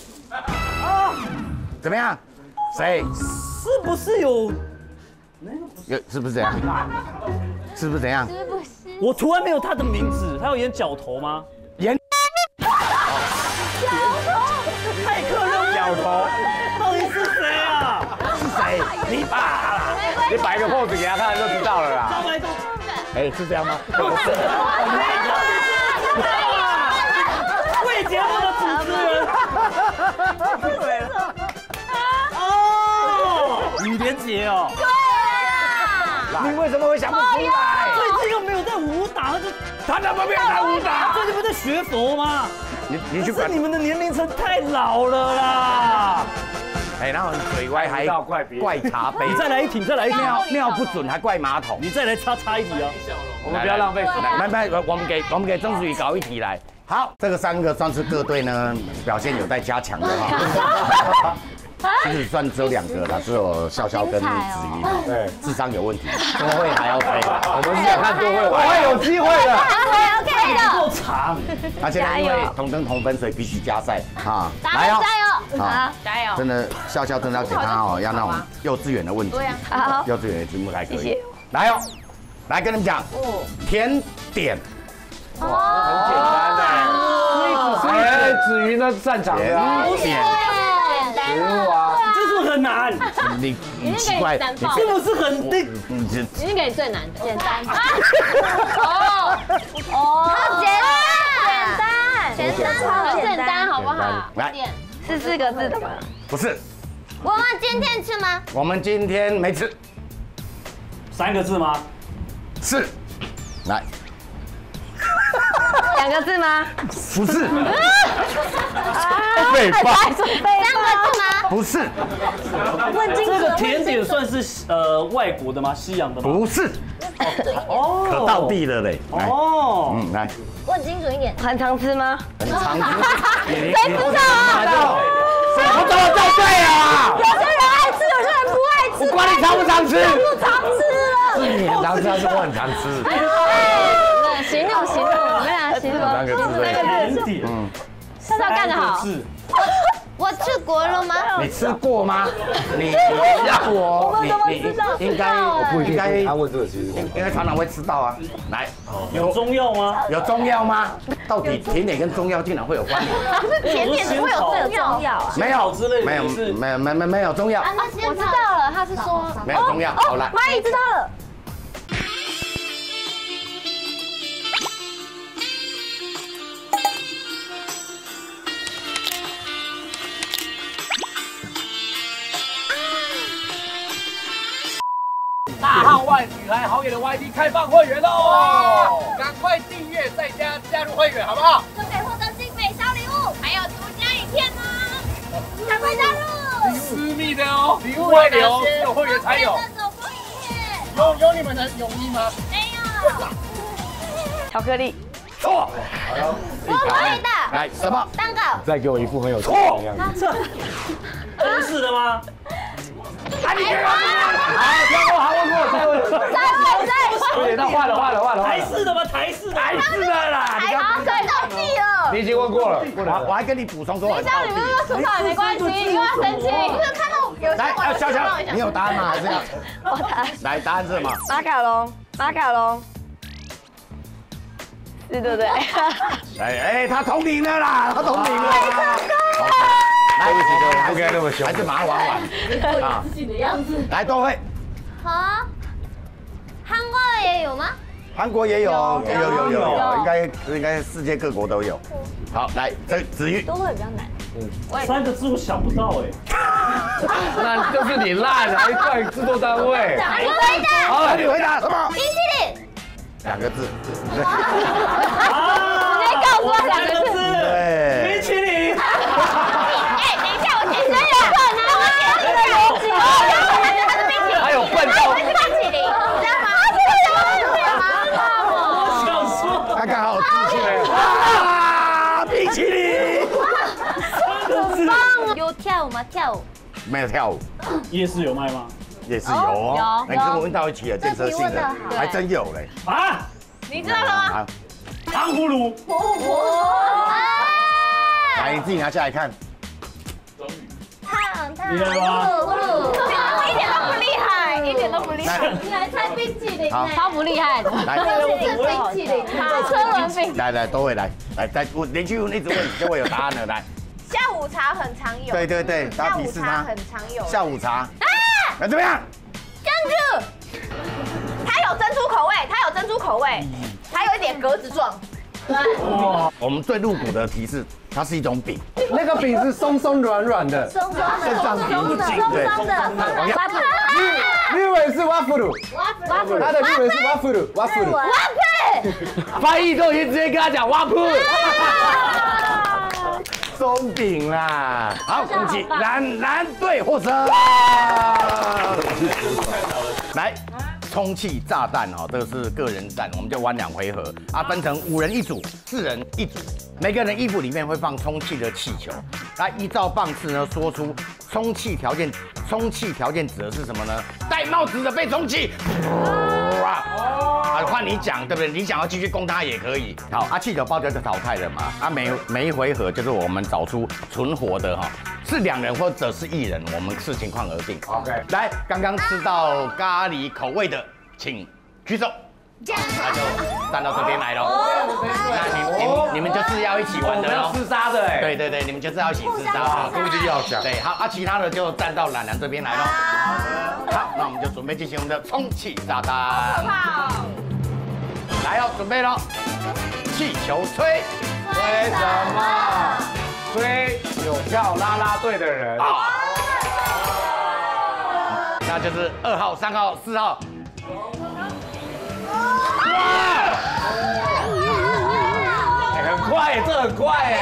怎么样？谁？ 是不是有？ 有是不是这样？是不是怎样？ 是不是？ 我突然没有他的名字，他有演角头吗？ 演骇客任务角头到底是谁啊？ 是谁？你爸。 你摆个 pose 给他看就知道了啦。 张白东。 哎，是这样吗？ 贵节目的主持人。对了。哦，李连杰哦。 你为什么会想不出来？ 最近又没有在武打，他就他怎么没有在武打？ 最近不是在学佛吗？ 你你去管是你们的年龄层太老了啦！ 哎，然后你嘴歪还怪茶杯， 你再来一题，你再来一题， 尿尿不准还怪马桶。 你再来插插一题啊！ 我们不要浪费时间。 来，来，来，我们给我们给曾淑宇搞一题来。好，这个三个算是各队呢表现有待加强的哈。其实算只有两个啦，只有笑笑跟子瑜，对，智商有问题，多会还要飞。 我们是想看多会玩，我会有机会的。 OK OK 的， 够长。 那现在因为同登同分，所以必须加赛啊！ 加油加油！ 好， 加油！ 真的笑笑真的要给他哦，要那种幼稚园的问题， 好， 幼稚园的题目才可以。来哦，来跟你们讲，甜点。 很简单的。哎，子瑜呢擅长的啊。 甜食物啊， 这是不是很难？ 你你奇怪，你是不是很那？ 你这已经给你最难的，简单。哦哦，好简单，简单，简单，很简单，好不好？ 来， 是四个字的吗？ 不是， 我们今天吃吗？ 我们今天没吃， 三个字吗？ 是，来， 两个字吗？ 不是，废话， 三个字吗？ 不是， 问清楚。 这个甜点算是呃外国的吗？西洋的吗？ 不是， 哦， 可到地了嘞，来， 哦， 嗯，来， 问清楚一点。 很常吃吗？ 很长知识，谁知道啊？ 谁不知道就对啊？ 有些人爱吃，有些人不爱吃。 我管你常不常吃， 不常吃了。 是你很常吃还是我很常吃？ 对，形容形容，我们俩形容。 三个字对， 甜点， 嗯， 笑笑干得好。 是我吃过了吗？ 你吃过吗？你你吃过？你你应该应该他问这个其实应该常常会吃到啊。来， 有中药吗？ 有中药吗？到底甜点跟中药竟然会有关联？ 不是甜点怎么会有这个中药啊？ 没有之类的没有也是没有没有没有没有中药， 我知道了，他是说没有中药。好来， 蚂蚁知道了。 大号外女孩好野的 Y T 开放会员喽！赶快订阅再加加入会员，好不好？ 就可以获得精美小礼物，还有独家影片呢！赶快加入！ 密的哦，礼物会留，只有会员才有。有有你们的泳衣吗？ 没有。 巧克力。 错。 我会的。 来什么？ 蛋糕。 再给我一副很有错的样子。 真是的吗？ 啊，你给我！好，跳过，好，问过，再问。 再问，再问。 对，那换了，换了，换了，换了。 台式的吗？台式的。 台式的啦，你好，水到地了。 你已经问过了， 我我还跟你补充说很等一下，你们又出场也没关系，又要生气。 不是看到有些来， 我小小，你有答案吗？还是要？ 我答来，答案是什么？ 马卡龙，马卡龙，是对不对？ 哎哎，他同龄了啦，他同龄了。来， 对不起，对不起，不该那么凶。 还是马上玩完。啊， 自己的样子。 来，都会。 好，韩国也有吗？ 韩国也有，有有有有，应该应该世界各国都有。好，来，这子玉。 都会比较难。 三个字我想不到哎。 那就是你烂，还怪制作单位。 你回答。 好，你回答什么？ 冰淇淋。 两个字。 啊！ 直接告诉他两个字。 对。 冰淇淋。 哎，等一下，我解释一下。那我解释一下。它是冰淇淋。 还有笨它不是冰淇淋，你知道吗？它是冰淇淋吗？ 想说， 他刚好自信了。啊，冰淇淋。 有跳舞吗？跳舞。 没有跳舞。 夜市有卖吗？ 也是有哦。 有你跟我问到一起了，建设性的，还真有嘞。 啊！ 你知道了吗？ 好， 糖葫芦。 来，你自己拿下来看。 烫烫。 你来吧。 一点都不厉害，一点都不厉害。 你还猜冰淇淋呢？ 超不厉害的。 来， 冰淇淋， 车轮饼。 来来，都会来，来再我连续问一直问，就会有答案了。来， 下午茶很常有。 对对对，大家提示他。 很常有。 下午茶。啊！那怎么样？ 珍珠。它有珍珠口味，它有珍珠口味，它有一点格子状。 哇！我们最入骨的提示，它是一种饼。 那个饼是松松软软的， 松松的， 肾脏饼不紧，对。 松的， 往下。 你以为是瓦夫鲁？ 瓦夫， 他的日文是瓦夫鲁，瓦夫鲁。 瓦夫， 翻译都已经直接跟他讲瓦夫。 松饼啦！好，恭喜蓝蓝队获胜。来，充气炸弹哦，这个是个人战，我们就玩两回合啊，分成五人一组，四人一组，每个人衣服里面会放充气的气球，来依照棒次呢说出充气条件，充气条件指的是什么呢？戴帽子的被充气。哇！啊，换你讲，对不对？你想要继续攻他也可以。好，啊，气球爆掉就淘汰了嘛。啊，每每一回合就是我们找出存活的哈，是两人或者是一人，我们视情况而定。OK， 来，刚刚吃到咖喱口味的，请举手。那就站到这边来喽。那你你你们就是要一起玩的喽。 厮杀的哎。 对对对，你们就是要一起厮杀，估计要讲。对，好，啊，其他的就站到懒懒这边来喽。好，那我们就准备进行我们的充气炸弹。来哦，准备喽！气球吹， 吹什么？吹有跳啦啦队的人。 那就是二号、三号、四号。哇！ 哎，很快耶，这很快哎。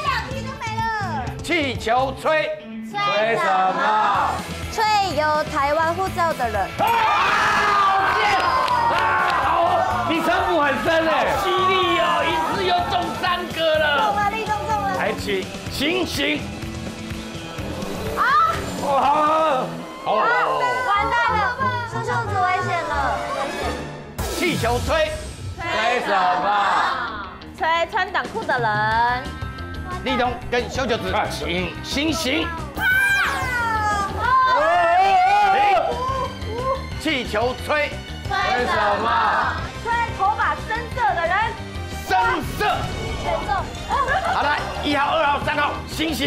气球吹， 吹什么？ 吹有台湾护照的人。 啊，好，你城府很深哎， 犀利哦，一次又中三个了。 中了，立中中了。 来，请行行。 啊！ 哦，好好好。 哦， 完蛋了，出袖子危险了，危险。 气球吹， 吹什么？ 吹穿短裤的人。 立冬跟小九子，请行行。气球吹， 吹什么？ 吹头发深色的人。 深色。 选中。 好来，一号、二号、三号，行行。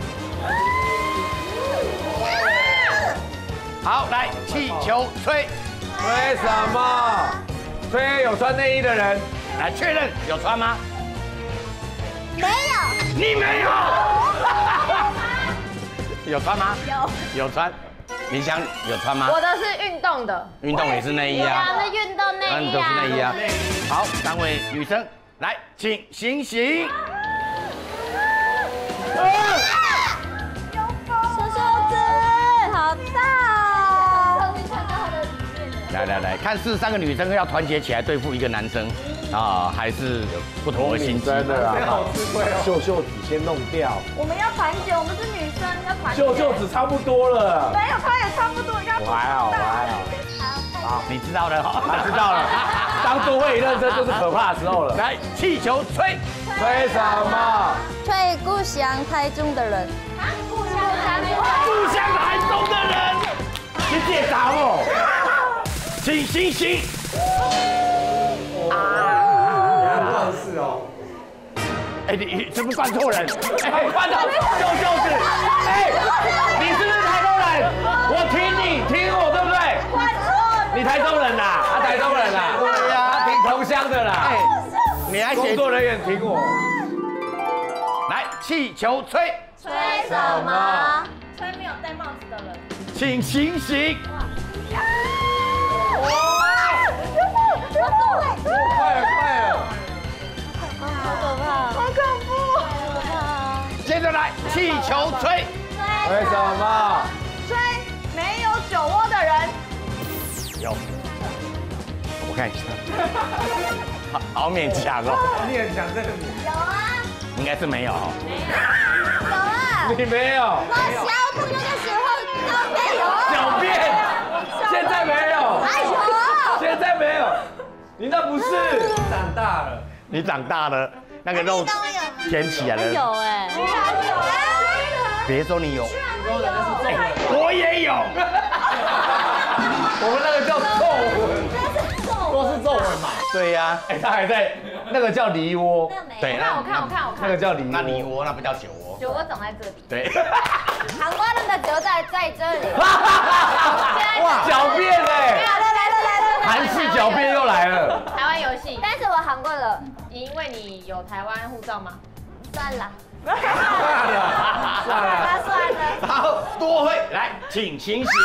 好，来，气球吹， 吹什么？吹有穿内衣的人。 来确认有穿吗？ 没有。 你没有。有穿吗？ 有。 有穿。林香有穿吗？ 我的是运动的。 运动也是内衣啊。 那运动内衣啊。 都是内衣啊。好，三位女生来，请行行。 小袖子。 来来来看是三个女生要团结起来对付一个男生啊，还是有不同的心机？ 真的啊，好智慧哦！ 秀秀子先弄掉， 我们要团结，我们是女生要团结。 秀秀子差不多了。 没有，她也差不多，你看。 我还好，我还好。 好，你知道了哈， 他知道了。当多会一认真就是可怕的时候了。 来，气球吹， 吹什么？ 吹故乡台中的人。 故乡台中。 故乡台中的人， 去借答我。 请行行。 啊，是哦。 哎，你你是不是灌错人？哎，灌到秀秀子。哎，你是不是台中人？我听你，听我，对不对？ 灌错。 你台中人呐？他台中人呐？ 对呀， 他挺同乡的啦。 哎，你还工作人员挺我。 来，气球吹， 吹什么？吹没有戴帽子的人。 请行行。 快了，快了。 好可怕！ 好恐怖！ 接着来，气球吹， 为什么？ 吹没有酒窝的人。 有，我看一下，好好勉强哦。 你很强这个你。 有啊。 应该是没有。 有啊！ 你没有。 我小朋友的时候都没有。 狡辩，现在没有。 哎呦！ 现在没有。你那不是长大了。 你长大了，那个肉填起来了。 有哎。 别说你有，我也有。 我们那个叫皱纹，都是皱纹嘛。 对呀， 哎，他还在，那个叫梨窝。 对， 我看，我看，我看。 那个叫梨窝。 那梨窝那不叫酒窝。 酒窝长在这里。 对。 韩国人的酒在在这里。 哇，狡辩哎！ 来了来了来了！ 韩式狡辩又来了。 台湾游戏， 但是我韩国人。 因为你有台湾护照吗？ 算了。 算了，算了， 算了。 好，多会来，请行行。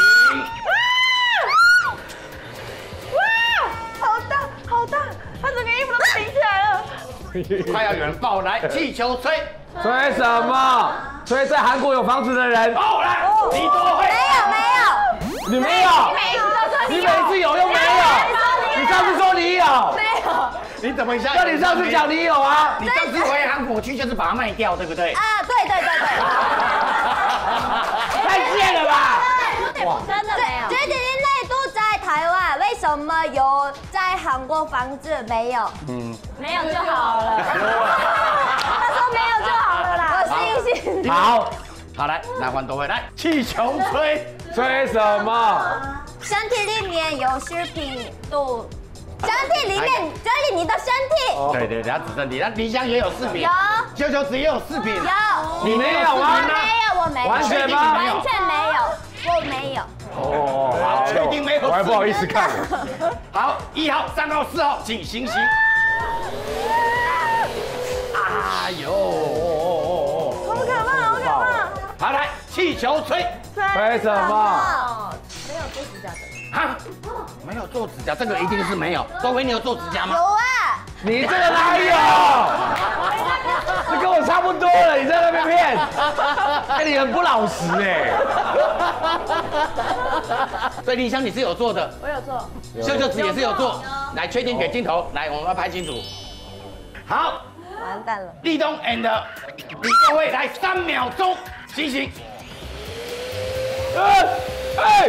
哇，好大好大，他整个衣服都顶起来了。 快要有人爆来，气球吹， 吹什么？吹在韩国有房子的人。 哦，来，你多会。 没有没有。 你没有。 你每一次都说你每次有又没有。你上次说你有。 没有。 你怎么一下？ 那你上次讲你有啊？ 你上次回韩国去就是把它卖掉，对不对？ 啊，对对对对。 太贱了吧！ 哇，真的没有。这姐姐内都在台湾，为什么有在韩国房子没有？ 嗯， 没有就好了。 他说没有就好了啦。我信心。 好，好来，那换多会来，气球吹， 吹什么？ 身体里面有视频都。身体里面，这里你的身体。 对对，他指身体，那李湘也有视频， 有， 球球子也有视频， 有， 你没有我吗？ 没有，我没有， 完全吗？ 完全没有，我没有。 哦，好，确定没有？ 我还不好意思看。 好，一号、三号、四号，请行行。哎呦， 好可怕，好可怕。 好来，气球吹， 吹什么？ 没有做指甲的。 啊，没有做指甲，这个一定是没有。周维，你有做指甲吗？ 有啊。 你这个哪有？这跟我差不多了，你在那边骗，哎，你很不老实哎。 所以李湘你是有做的， 我有做， 秀秀子也是有做。来，确定给镜头，来，我们要拍清楚。好， 完蛋了。 立冬 and 李各位来三秒钟，行行。 哎哎。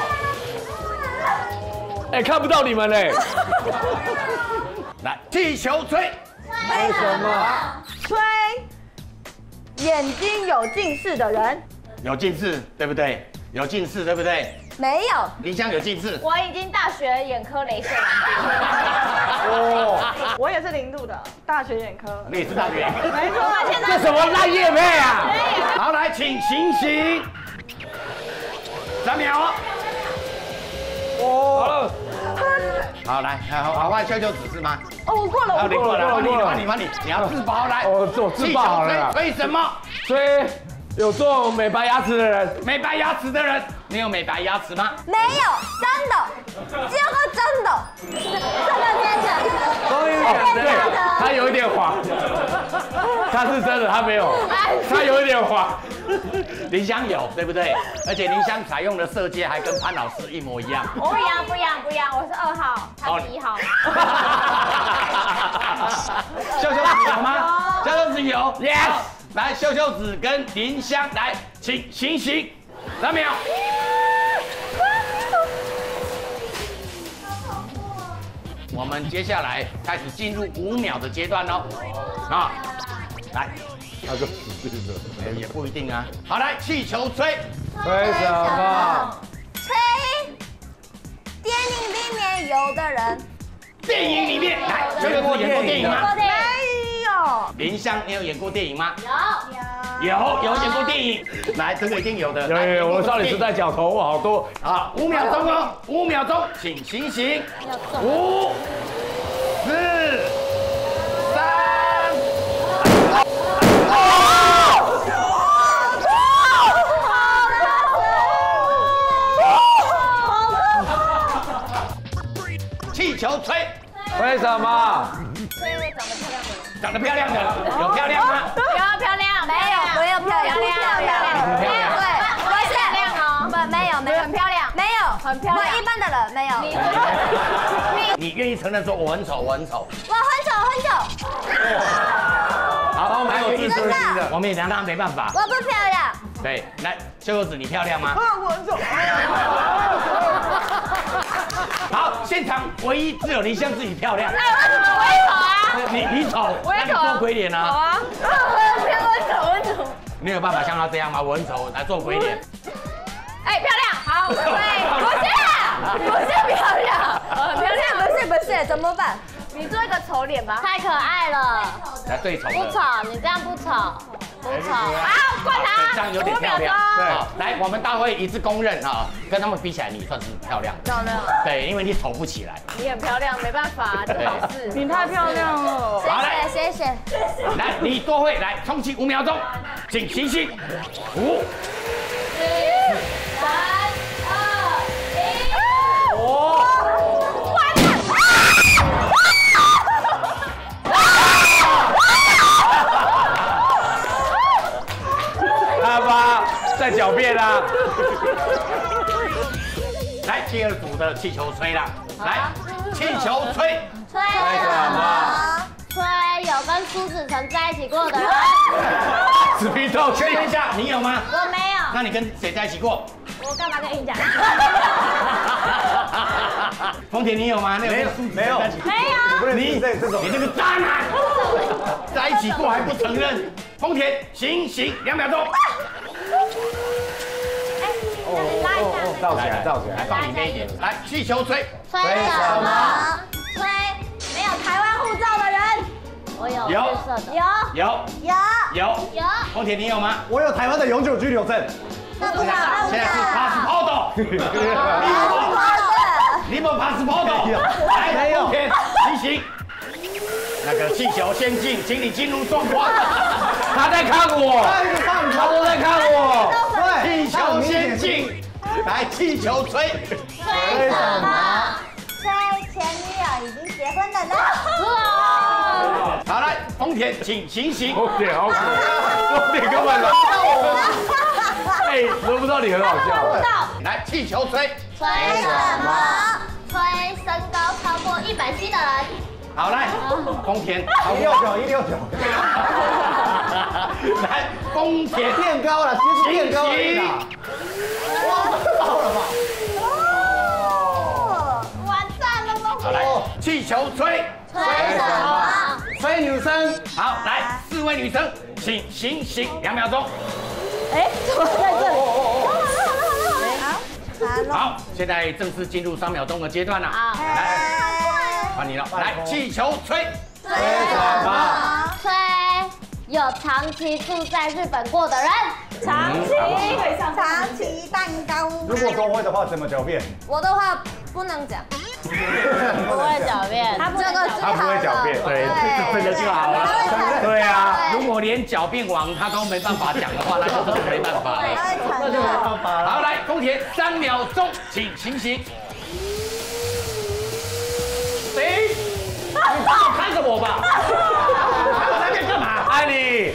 哎，看不到你们嘞！ 来，气球吹， 为什么？ 吹眼睛有近视的人。 有近视，对不对？有近视，对不对？ 没有。 林湘有近视。 我已经大学眼科雷射完毕。 哦， 我也是零度的大学眼科。 你也是大学眼科。 没错，现在这什么烂业配啊？ 好，来，请行行。三秒哦。 哦，好了。 好，来，好，好，换秀秀指示吗？ 哦，我过了， 好， 我过了， 你过来，换你，换你，换你，你要自保来。 哦，我自爆好了。 为什么？ 吹有做美白牙齿的人， 美白牙齿的人，你有美白牙齿吗？ 没有，真的，这个真的，这个真的， 终于真的， 他有一点黄。 他是真的，他没有，他有一点黄。林香有，对不对？而且林香采用的色阶还跟潘老师一模一样。 不一样，不一样，不一样，我是二号，他是一号。 秀秀子有吗？秀秀子有 ，yes。来，秀秀子跟林香来，请行刑，三秒。我们接下来开始进入五秒的阶段喽，啊，来， 他就死定了， 也不一定啊。好，来，气球吹， 吹什么？ 吹电影里面有的人。 电影里面，来，秀秀子演过电影吗？ 没有。 林香，你有演过电影吗？ 有。 有，有演过电影。来，这个一定有的。 有有有，我少女时代角头我好多。 好，五秒钟哦，五秒钟，请行刑。五、四、三。气球吹， 为什么？ 长得漂亮的，有漂亮吗？ 有漂亮，没有， 没有漂亮， 漂亮，漂亮， 不漂亮。 对， 不是漂亮哦， 不，没有，没有， 很漂亮， 没有， 很漂亮我一般的人没有。 你愿意承认说我很丑，我很丑？ 我很丑，很丑。 好， 没有自尊心的， 我们也拿他没办法。 我不漂亮。 对，来，秀秀子，你漂亮吗？ 我很丑。 好，现场唯一只有林香自己漂亮。 哎，为什么我也丑啊？ 你你丑，那你做鬼脸好啊？ 啊，我偏我丑，我丑。 你有办法像他这样吗？我很丑，来做鬼脸。 哎，漂亮，好，对，不是，不是漂亮，很漂亮， 不是，不是，怎么办？ 你做一个丑脸吧。 太可爱了， 来最丑的。 不丑，你这样不丑，不丑。 好，灌他， 这样有点漂亮。好，来，我们大会一致公认啊，跟他们比起来，你算是漂亮。 漂亮。 对，因为你丑不起来。 你很漂亮，没办法，这好事。 你太漂亮了。 好，来， 谢谢。 来，你多会来，充气五秒钟，请行刑。五、 四、三、二、一。 五。 他吧，在狡辩啊！ 来，第二组的气球吹啦，来，气球吹。 吹什么？ 吹有跟苏子成在一起过的人。 死皮透，确认一下，你有吗？ 我没有。 那你跟谁在一起过？ 我干嘛跟你讲？ 丰田，你有吗？没有， 没有， 没有。 你这这种，你这个渣男，在一起过还不承认？丰田，行刑两秒钟。 拉一下。 造起来，造起来来。 放里面一点。来，气球吹。 吹什么？ 吹没有台湾护照的人。 我有有绿色的。 有有有有有。 丰田，你有吗？ 我有台湾的永久居留证。 那不要，那不现在是要。 passport。你们 passport。来，丰田，行刑。那个气球先进，请你进入状况。 他在看我，他都在看我。 对，气球先进，来，气球吹。 吹什么？ 吹前女友已经结婚的人。 好，来，丰田，请行刑。 丰田好可爱，丰田根本轮不到我。哎，轮不到你，很好笑。 来，气球吹。 吹什么？吹身高超过一百七的人。 好，来，丰田， 一六九，一六九。 来，丰田变高了，其实变高了。 哇，到了吧？ 哦， 完蛋了吗？ 好，来，气球吹。 吹什么？ 吹女生。 好，来，四位女生，请行刑两秒钟。 哎，怎么在这里？ 好，现在正式进入三秒钟的阶段了。 好， 来，换你了。来，气球吹。 吹什么？吹有长期住在日本过的人。 长期长期蛋糕。 如果都会的话，怎么狡辩？ 我的话不能讲， 不会狡辩。 他这个是他不会狡辩，对，这个就好了。对啊， 如果连狡辩王他都没办法讲的话，那就真的没办法了。 那就没办法了。 好，来，丰田，三秒钟，请行刑。谁？你看着我吧。看我那边干嘛？ 爱你。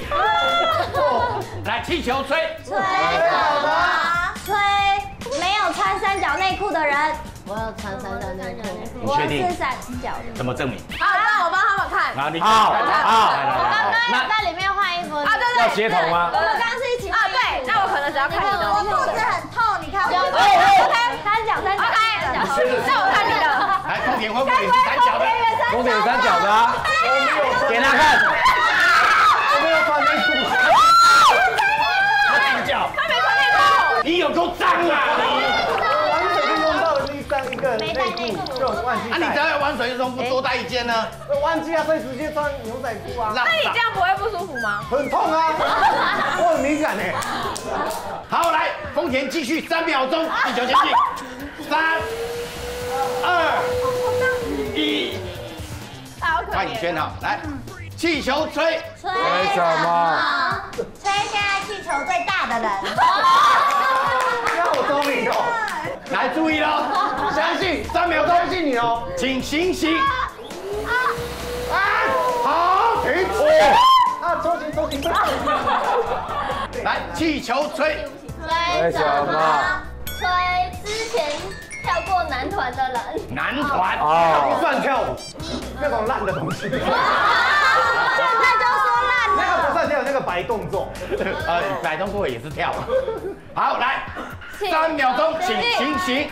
球吹。 吹什么？吹没有穿三角内裤的人。 我要穿三角内裤。 你确定？ 我是三角的。 怎么证明？ 好，那我帮他们看。 啊，你好，好， 我刚刚有在里面换衣服。 啊，对对。 要协同吗？ 我们刚刚是一起啊，对，那我可能只要看你的。 我肚子很痛，你看我。 OK， 三角三角。 OK， 那我看你的。 来，重点会不会也是三角的？ 重点三角的啊，给他看。 我没有穿内裤。 他三角， 他没穿内裤。 你有够脏啊！ 玩水就用到地上一个内裤，就忘记啊，你只要玩水，为什么不多带一件呢？ 忘记啊，所以直接穿牛仔裤啊。 那你这样不会不舒服吗？ 很痛啊，我很敏感哎。 好，来，丰田继续三秒钟，地球前进，三、二、一，快你圈好，来，气球吹， 吹什么？ 吹现在气球最大的人。 那我聪明哦。 来注意喽，相信三秒钟，相信你哦，请行行。啊，好，停止。 啊，抽筋抽筋抽筋。 来，气球吹， 吹什么？吹之前跳过男团的人。 男团哦， 不算跳舞，那种烂的东西。 现在就说烂那个了。 不算跳，那个白动作。 呃，摆动作也是跳。好，来，三秒钟，请行行。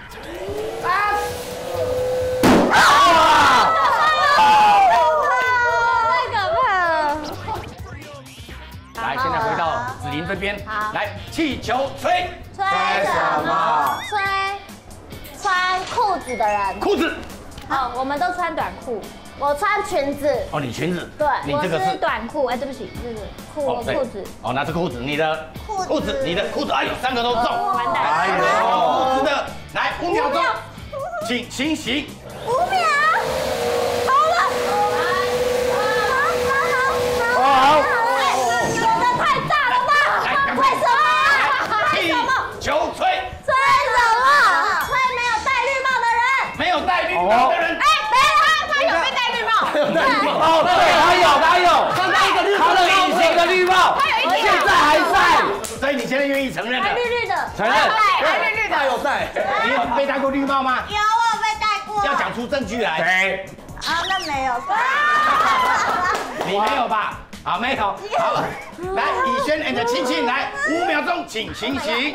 啊！ 太可怕了！ 来，现在回到子琳这边，来，气球吹， 吹什么？吹穿裤子的人。 裤子。 好，我们都穿短裤。 我穿裙子。 哦，你裙子。 对， 我是你这个是。 短裤。哎，对不起，这个裤对裤子。 哦，那是裤子，你的裤子裤子，你的裤子，哎呦，三个都中。 完蛋哎呦，裤子的，来五秒钟，请行行。 五秒。好了。好好好。 好， 有的太大了吧？为什么？ 气球吹， 吹什么？吹没有戴绿帽的人。 没有戴绿帽的人。 哎，没有他，他有没戴绿帽？ 哦，对，他有，他有，他戴一个绿他的隐形的绿帽，现在还在， 所以你现在愿意承认了？ 绿绿的。 承认， 还绿绿的。 他有戴。 你有被戴过绿帽吗？ 有，我有被戴过。 要讲出证据来。 对， 啊，那没有。 你没有吧？好，没有。好，来，以轩 and 庆庆来，五秒钟，请行行。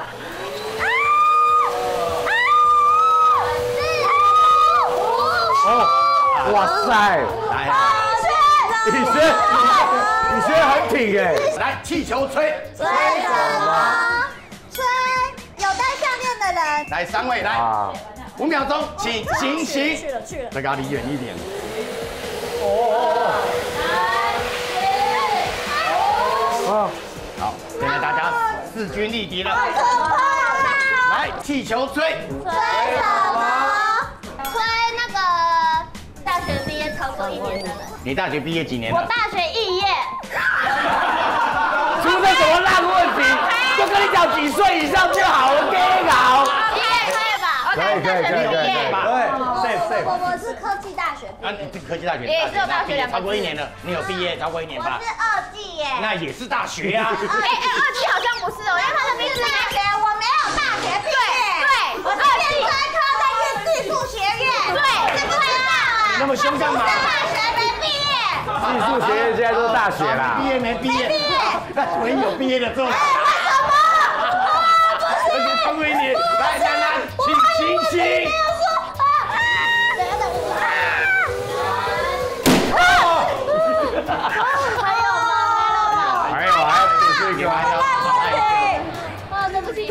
哦，哇塞， 来， 李轩，李轩很挺哎， 来，气球吹， 吹什么？吹有戴项链的人。 来，三位来， 啊， 五秒钟，请行行。 去了去了。 再给他离远一点。 哦， 好，现在大家势均力敌了。来，气球吹， 吹什么？吹那个大学毕业超过一年的人。 你大学毕业几年了？ 我大学肄业。 出这什么烂问题？就跟你讲几岁以上就好了，给搞。 毕业可以吧？ 可以可以可以可以可以， 对，safe 我 safe。 我是科技大学毕啊， 业。 你科技大学， 也是有大学毕业两个字超过一年了，你有毕业超过一年吧？ 我是二技耶。 那也是大学啊。 哎哎，二季好像不是哦，因为他的名字大学我没有大学毕业。 对， 我是电专科在念技术学院。 对知不知道啊？ 那么凶干嘛？ 大学没毕业。 技术学院现在都是大学啦毕。业没毕业？ 没毕业那唯一有毕业的做哪？ 为什么？ 而且超过一年，来来来，请行行。 等下等我。 还有吗？ 还有还有这个还有， 啊，对不起。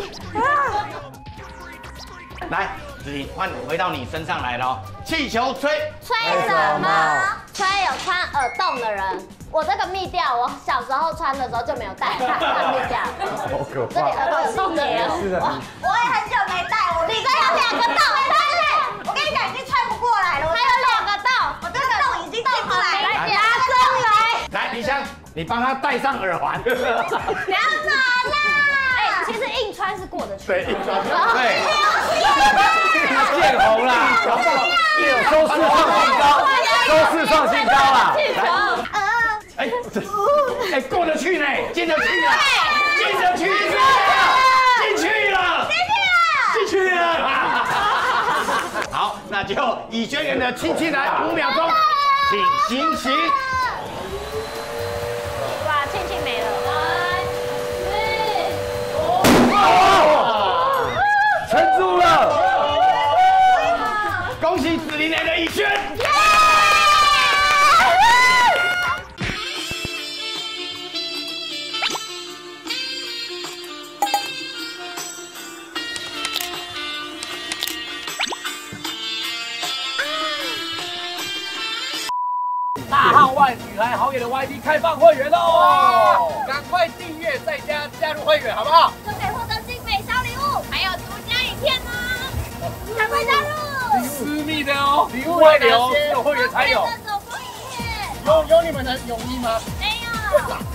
来，子怡，换回到你身上来了哦。气球吹， 吹什么？吹有穿耳洞的人。我这个蜜调，我小时候穿的时候就没有戴，看看蜜调。 好可这里怕。 耳洞有洞的人。 是的。 我也很久没戴，我里边有两个洞，但是我跟你讲，已经穿不过来了。还有两个洞，我这个洞已经进不来了。 来拿出来。 来，李湘，你帮他戴上耳环。 不要拿啦！ 哎，其实硬穿是过得去。 对， 对，见红啦，收视创新高，收视创新高啦。 哎，这哎过得去呢，进得去啊。 进得去了，进去了，进去了。好，那就以学员的亲戚来五秒钟，请行刑。 哇，庆庆没了。 撑住了！恭喜紫林雷的逸轩。 大汉外女孩好野的 Y T 开放会员喽！赶快订阅再加加入会员，好不好？ 就可以获得精美小礼物，还有独家影片呢！赶快加入！ 私密的哦，礼物会留，只有会员才有。 这种影片有有你们的泳衣吗？ 没有。